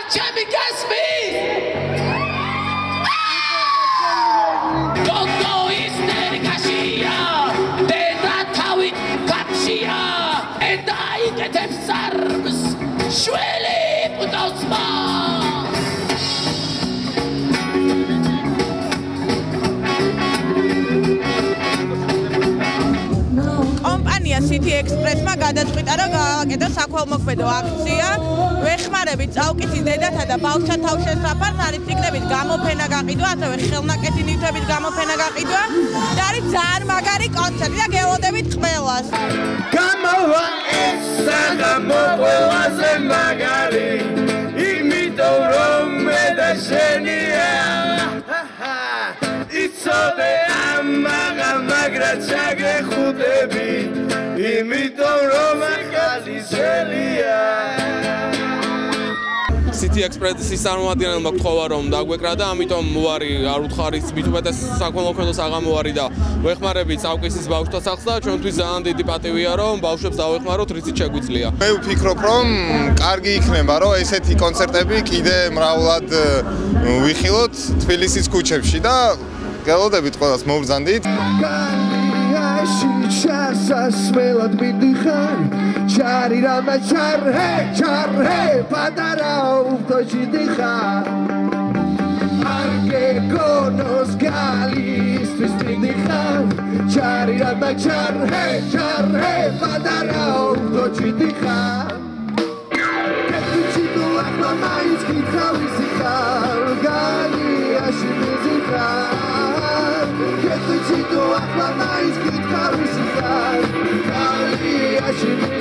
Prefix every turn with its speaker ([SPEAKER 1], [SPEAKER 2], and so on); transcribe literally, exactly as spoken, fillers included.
[SPEAKER 1] ჩემი გასმი გოგო ისტერიკაშია დედა თავი კაცია ეტა იკეთებს სარბს შველი პუტავს მას კომპანია სითი ექსპრესმა გადაწყვიტა რომ გააკეთოს საქველმოქმედო აქცია ეხმარებიან წავკისის დედათა და ბავშვთა თავშესაფარს არის წიგნების გამოფენა გაყიდვა ასევე ხელნაკეთი ნივთების გამოფენა გაყიდვა და არის ძალიან მაგარი კონცერტი და გელოდებით ყველას
[SPEAKER 2] გამოვა ესა და მოყოლაზე მაგარი იმიტომ რომ მე და შენია იცოდე ამაღა მაგრა ჩაგეხუტები იმიტომ რომ ახალი ზელია
[SPEAKER 3] სითი ექსპრესის წარმომადგენელმა გთხოვა რომ დაგვეკრა და ამიტომ მოარი არ უთხარის მით უმეტეს საქველმოქმედო საღამოარი და ვეხმარებით წავკისის ბავშვთა სახლს და ჩვენთვის ძალიან დიდი პატივია რომ ბავშვებს დავეხმაროთ რითიც შეგვიძლია.
[SPEAKER 4] მე ვფიქრობ რომ კარგი იქნება რომ ესეთი კონცერტები კიდე მრავლად ვიხილოთ თბილისის ქუჩებში და გელოდებით ყველას მოვბრძანდით. სასმელად მიდიხარ ჩარი რამა ჩარჰე ჩარჰე პატარა უფთოში დიხარ არ გეგონოს გალისთვის მიდიხარ ჩარი რამა ჩარჰე ჩარჰე პატარა უფთოში დიხარ კეთილში თუ ახლა მაინც გითხავი სიხარ გალიაში მიზიხარ კეთილში თუ ახლა მაინც გითხავი სიხარ გალიაში